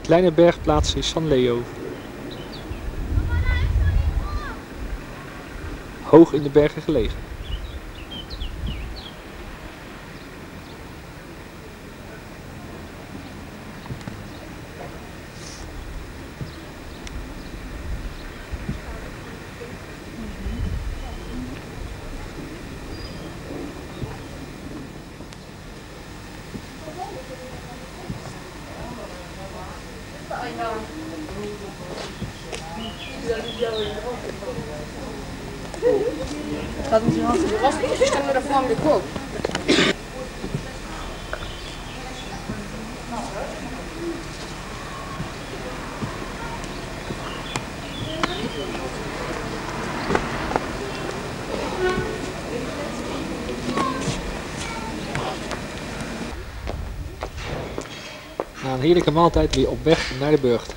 kleine bergplaats is San Leo. Hoog in de bergen gelegen. Estamos na fome de coco. Na een heerlijke maaltijd weer op weg naar de burcht.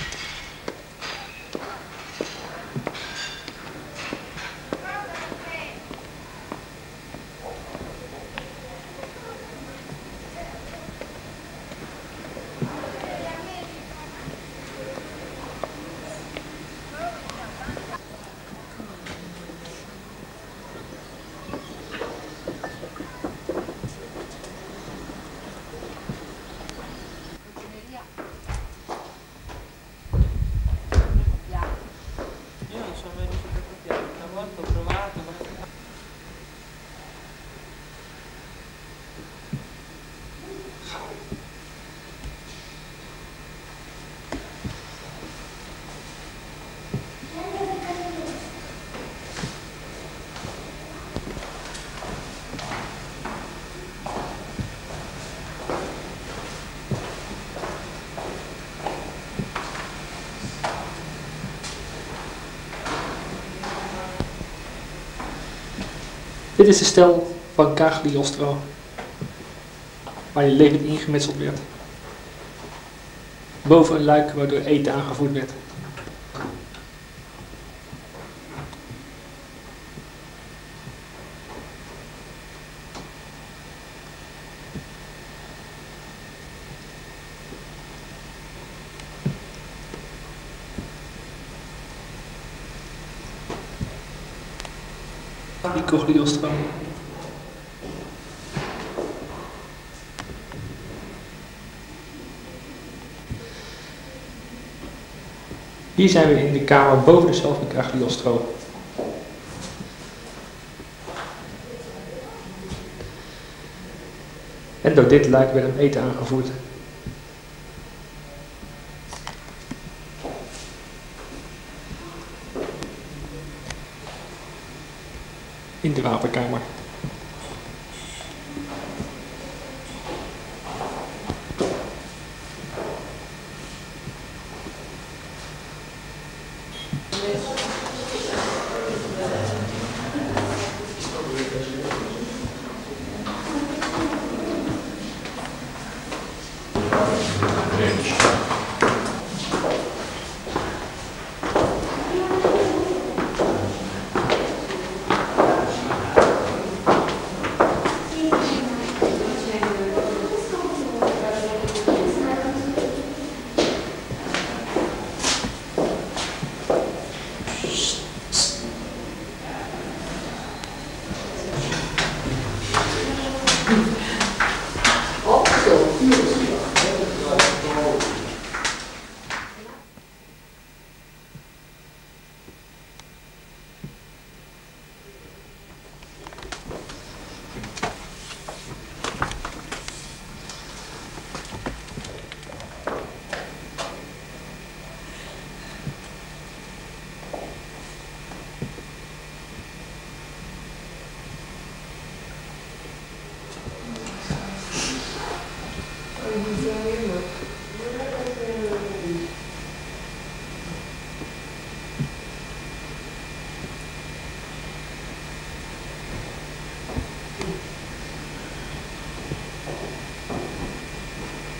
Dit is de stel van Cagliostro, waar je levend ingemetseld werd. Boven een luik waardoor eten aangevoerd werd. Die Cagliostro. Hier zijn we in de kamer boven de cel van Cagliostro. En door dit luik werd hem eten aangevoerd. In de wapenkamer.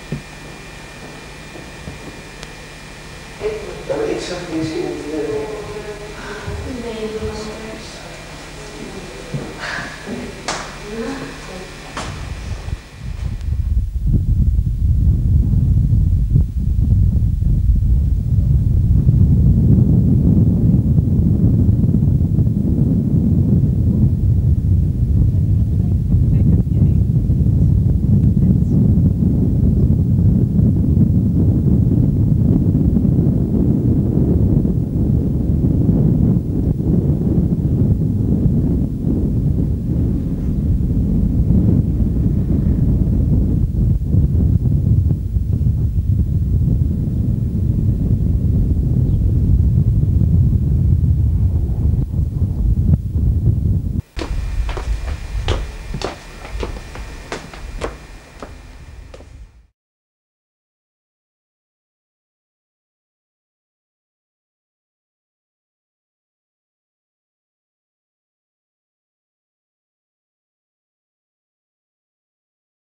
Ik zag niet in het